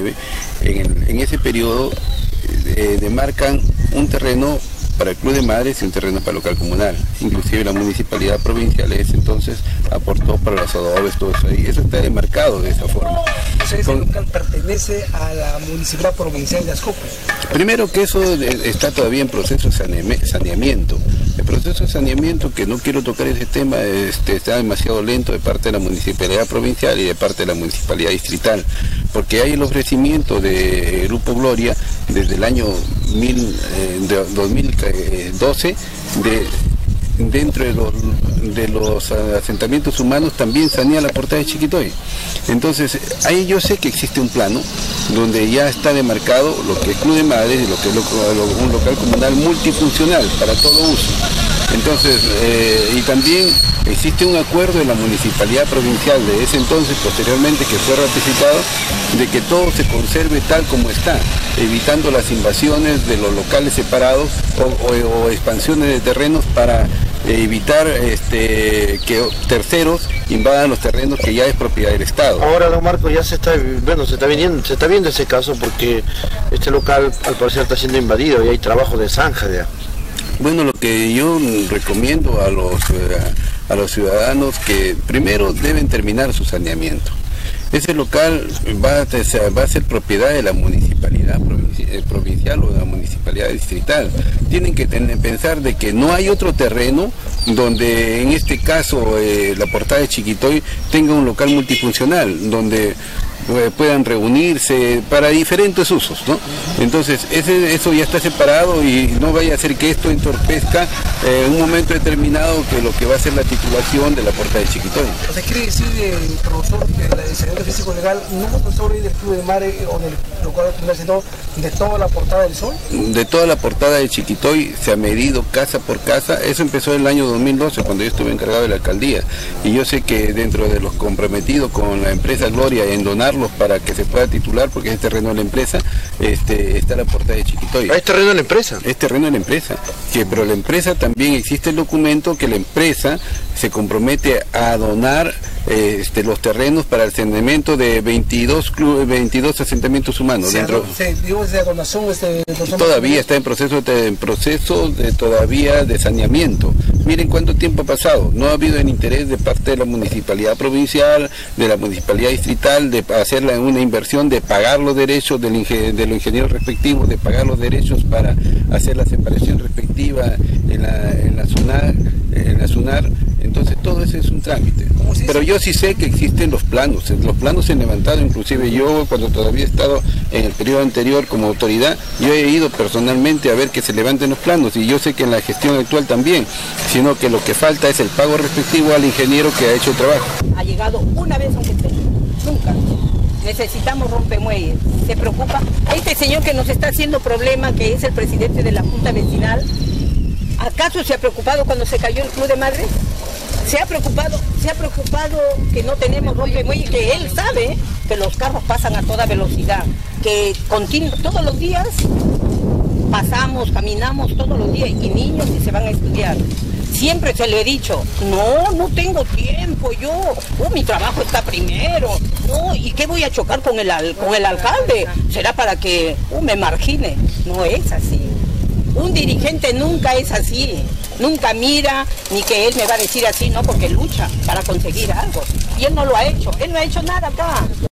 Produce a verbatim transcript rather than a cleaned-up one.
nueve, en, el, en ese periodo eh, demarcan un terreno para el Club de Madres y un terreno para el local comunal. Inclusive la municipalidad provincial ese entonces aportó para los adobes, todo eso ahí. Eso está demarcado de esa forma. O sea, ese local pertenece a la municipalidad provincial de Ascope. Primero que eso está todavía en proceso de saneamiento. El proceso de saneamiento, que no quiero tocar ese tema, este, está demasiado lento de parte de la municipalidad provincial y de parte de la municipalidad distrital, porque hay el ofrecimiento de Grupo Gloria desde el año mil, eh, de dos mil doce de dentro de los, de los asentamientos humanos también sanear la portada de Chiquitoy. Entonces, ahí yo sé que existe un plano donde ya está demarcado lo que es Club de Madres y lo que es lo, lo, un local comunal multifuncional para todo uso. Entonces, eh, y también existe un acuerdo de la municipalidad provincial de ese entonces, posteriormente, que fue ratificado, de que todo se conserve tal como está, evitando las invasiones de los locales separados o, o, o expansiones de terrenos para evitar este, que terceros invadan los terrenos que ya es propiedad del Estado. Ahora, don Marco, ya se está, bueno, se está viendo, se está viendo ese caso porque este local al parecer está siendo invadido y hay trabajo de zanja ya. Bueno, lo que yo recomiendo a los, a los ciudadanos que primero deben terminar su saneamiento. Ese local va a, va a ser propiedad de la municipalidad provincial o de la municipalidad distrital. Tienen que tener, pensar de que no hay otro terreno donde en este caso eh, la portada de Chiquitoy tenga un local multifuncional, donde puedan reunirse para diferentes usos, ¿no? Entonces, ese, eso ya está separado y no vaya a ser que esto entorpezca eh, en un momento determinado que lo que va a ser la titulación de la portada de Chiquitoy. O sea, quiere decir el profesor del diseñador físico legal, no solo del Club de Madres o del local comunal, sino de toda la portada del Sol. De toda la portada de Chiquitoy se ha medido casa por casa. Eso empezó en el año dos mil doce, cuando yo estuve encargado de la alcaldía, y yo sé que dentro de los comprometidos con la empresa Gloria en donarlos para que se pueda titular, porque es terreno de la empresa, este, está la portada de Chiquitoy. ¿Es terreno de la empresa? Es terreno de la empresa, que, pero la empresa también existe el documento que la empresa se compromete a donar eh, este, los terrenos para el saneamiento de veintidós, veintidós asentamientos humanos. ¿Se dentro, se dio esa donación? Este, todavía está en proceso, de, en proceso de todavía de saneamiento. Miren cuánto tiempo ha pasado. No ha habido el interés de parte de la municipalidad provincial, de la municipalidad distrital, de hacer una inversión, de pagar los derechos del ingen de los ingenieros respectivos, de pagar los derechos para hacer la separación respectiva en la, en la SUNAR, en la SUNAR. Entonces todo eso es un trámite. Pero yo sí sé que existen los planos. Los planos se han levantado, inclusive yo cuando todavía he estado en el periodo anterior como autoridad, yo he ido personalmente a ver que se levanten los planos, y yo sé que en la gestión actual también, sino que lo que falta es el pago respectivo al ingeniero que ha hecho el trabajo. Ha llegado una vez aunque esté, nunca. Necesitamos rompemuelles. Se preocupa este señor que nos está haciendo problema, que es el presidente de la Junta Vecinal. ¿Acaso se ha preocupado cuando se cayó el Club de Madres? Se ha preocupado, se ha preocupado que no tenemos rompemuelles, que él sabe que los carros pasan a toda velocidad, que continu todos los días pasamos, caminamos todos los días, y niños que se van a estudiar. Siempre se le he dicho, no, no tengo tiempo, yo, oh, mi trabajo está primero, no, ¿y qué voy a chocar con el, al, con el alcalde? ¿Será para que oh, me margine? No es así. Un dirigente nunca es así, nunca mira, ni que él me va a decir así, no, porque lucha para conseguir algo. Y él no lo ha hecho, él no ha hecho nada acá.